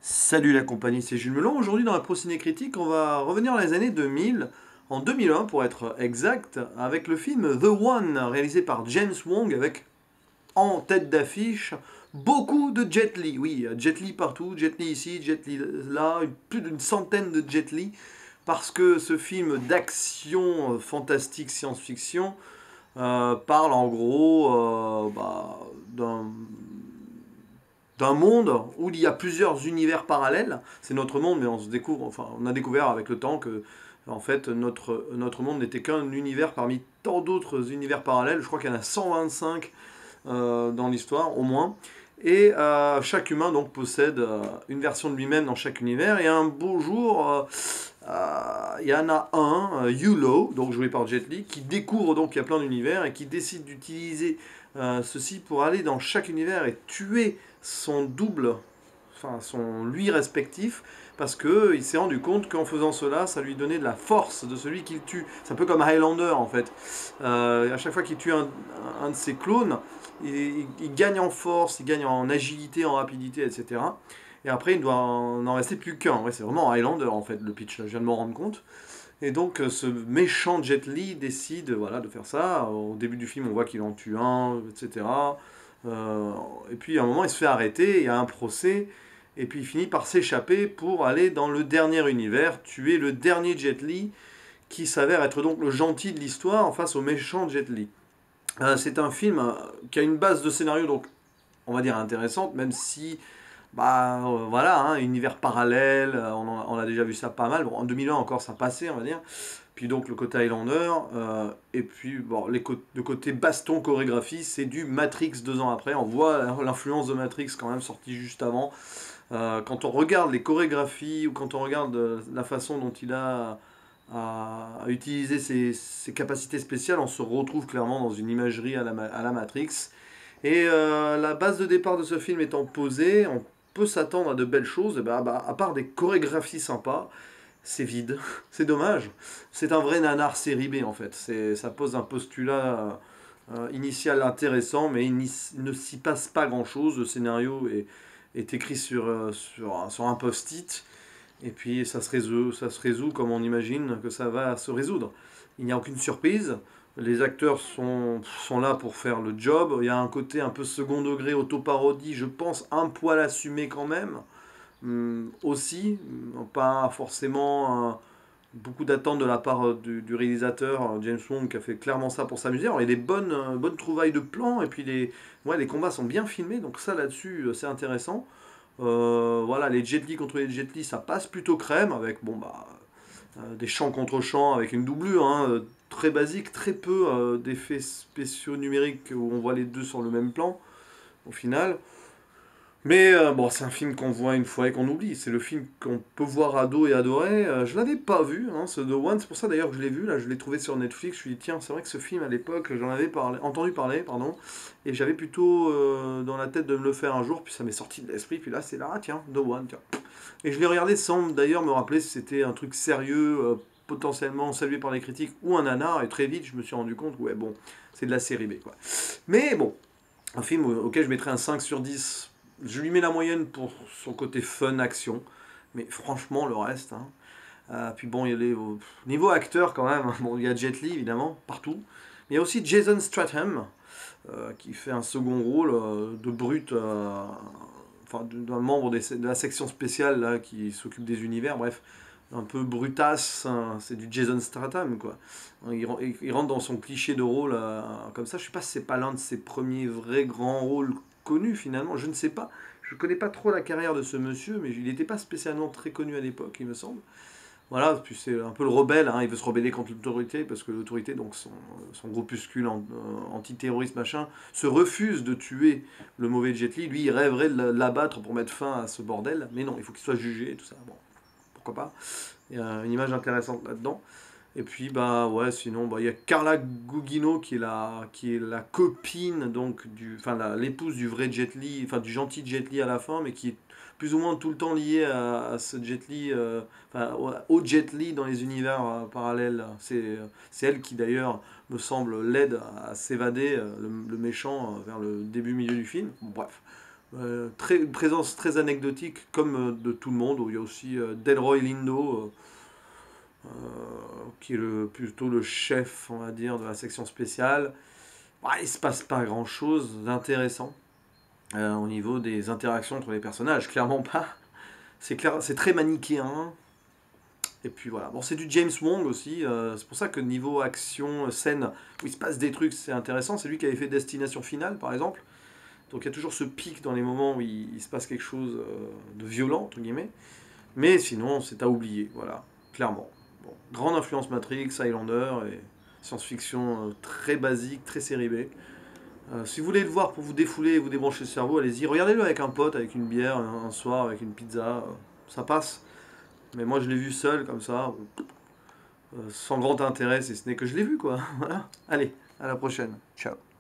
Salut la compagnie, c'est Jules Melon. Aujourd'hui dans la Pro Ciné Critique, on va revenir dans les années 2000, en 2001 pour être exact, avec le film The One, réalisé par James Wong, avec en tête d'affiche beaucoup de Jet Li. Oui, Jet Li partout, Jet Li ici, Jet Li là, plus d'une centaine de Jet Li, parce que ce film d'action fantastique science-fiction parle en gros d'un monde où il y a plusieurs univers parallèles. C'est notre monde, mais on a découvert avec le temps que en fait notre monde n'était qu'un univers parmi tant d'autres univers parallèles. Je crois qu'il y en a 125 dans l'histoire au moins. Et chaque humain donc possède une version de lui-même dans chaque univers. Et un beau jour, il y en a un, Yulo, donc joué par Jet Li, qui découvre donc qu'il y a plein d'univers et qui décide d'utiliser ceci pour aller dans chaque univers et tuer son double, enfin son lui respectif, parce que il s'est rendu compte qu'en faisant cela, ça lui donnait de la force de celui qu'il tue. C'est un peu comme Highlander en fait. À chaque fois qu'il tue un de ses clones, il gagne en force, il gagne en agilité, en rapidité, etc. Et après, il doit en rester plus qu'un. Ouais, c'est vraiment Highlander en fait le pitch, là, je viens de m'en rendre compte. Et donc ce méchant Jet Li décide voilà, de faire ça. Au début du film, on voit qu'il en tue un, etc. Et puis à un moment, il se fait arrêter, il y a un procès, et puis il finit par s'échapper pour aller dans le dernier univers, tuer le dernier Jet Li, qui s'avère être donc le gentil de l'histoire en face au méchant Jet Li. C'est un film qui a une base de scénario donc on va dire intéressante, même si voilà, hein, univers parallèle, on a déjà vu ça pas mal. Bon, en 2001 encore ça passait, on va dire. Puis donc le côté Highlander, et puis bon, le côté baston chorégraphie, c'est du Matrix 2 ans après. On voit l'influence de Matrix quand même sorti juste avant. Quand on regarde les chorégraphies ou quand on regarde la façon dont il a à utiliser ses capacités spéciales, on se retrouve clairement dans une imagerie à la Matrix. Et la base de départ de ce film étant posée, on peut s'attendre à de belles choses, et à part des chorégraphies sympas, c'est vide. C'est dommage. C'est un vrai nanar série B en fait. Ça pose un postulat initial intéressant, mais il ne s'y passe pas grand chose. Le scénario est écrit sur un post-it, et puis ça se résout comme on imagine que ça va se résoudre. Il n'y a aucune surprise. Les acteurs sont là pour faire le job. Il y a un côté un peu second degré, autoparodie, je pense, un poil assumé quand même. Aussi, pas forcément beaucoup d'attentes de la part du réalisateur James Wong qui a fait clairement ça pour s'amuser. Alors, il y a des bonnes trouvailles de plans et puis les combats sont bien filmés, donc ça là-dessus c'est intéressant. Voilà, les Jet Li contre les Jet Li, ça passe plutôt crème avec des champs contre champs avec une doublure très basique, très peu d'effets spéciaux numériques où on voit les deux sur le même plan au final. Mais bon, c'est un film qu'on voit une fois et qu'on oublie. C'est le film qu'on peut voir ado et adorer. Je l'avais pas vu, hein, ce The One. C'est pour ça d'ailleurs que je l'ai vu. Là, je l'ai trouvé sur Netflix. Je me suis dit, tiens, c'est vrai que ce film à l'époque, j'en avais entendu parler, pardon. Et j'avais plutôt dans la tête de me le faire un jour. Puis ça m'est sorti de l'esprit. Puis là, c'est là, ah, tiens, The One, tiens. Et je l'ai regardé sans d'ailleurs me rappeler si c'était un truc sérieux, potentiellement salué par les critiques, ou un nanar. Et très vite, je me suis rendu compte que, ouais, bon, c'est de la série B, quoi. Mais bon, un film auquel je mettrais un 5 sur 10. Je lui mets la moyenne pour son côté fun, action. Mais franchement, le reste. Hein. Puis bon, il y a niveau acteur quand même. Bon, il y a Jet Li évidemment, partout. Mais il y a aussi Jason Statham, qui fait un second rôle de brute, enfin d'un membre de la section spéciale là, qui s'occupe des univers. Bref, un peu brutasse. Hein, c'est du Jason Statham quoi. Il rentre dans son cliché de rôle comme ça. Je sais pas si c'est pas l'un de ses premiers vrais grands rôles connus finalement. Je ne sais pas. Je connais pas trop la carrière de ce monsieur, mais il n'était pas spécialement très connu à l'époque, il me semble. Voilà, puis c'est un peu le rebelle, hein, il veut se rebeller contre l'autorité, parce que l'autorité, donc son groupuscule antiterroriste machin, se refuse de tuer le mauvais Jet Li. Lui, il rêverait de l'abattre pour mettre fin à ce bordel, mais non, il faut qu'il soit jugé et tout ça. Bon, pourquoi pas. Il y a une image intéressante là-dedans. Et puis bah ouais, sinon il y a Carla Gugino qui est la copine donc enfin l'épouse du vrai Jet Li, enfin du gentil Jet Li à la fin, mais qui est plus ou moins tout le temps liée à ce Jet Li, enfin au Jet Li dans les univers parallèles. C'est elle qui d'ailleurs me semble l'aide à s'évader le méchant vers le début milieu du film. Bon, bref, Une présence très anecdotique, comme de tout le monde, où il y a aussi Delroy Lindo, qui est plutôt le chef, on va dire, de la section spéciale. Ouais, il se passe pas grand-chose d'intéressant au niveau des interactions entre les personnages, clairement pas. C'est clair, c'est très manichéen. Et puis voilà. Bon, c'est du James Wong aussi. C'est pour ça que niveau action, scène, où il se passe des trucs, c'est intéressant. C'est lui qui avait fait Destination Finale, par exemple. Donc il y a toujours ce pic dans les moments où il se passe quelque chose de violent, entre guillemets. Mais sinon, c'est à oublier, voilà, clairement. Bon, grande influence Matrix, Highlander et science-fiction très basique, très série B. Si vous voulez le voir pour vous défouler et vous débrancher le cerveau, allez-y. Regardez-le avec un pote, avec une bière, un soir, avec une pizza. Ça passe. Mais moi, je l'ai vu seul, comme ça, sans grand intérêt, si ce n'est que je l'ai vu, quoi. Voilà. Allez, à la prochaine. Ciao.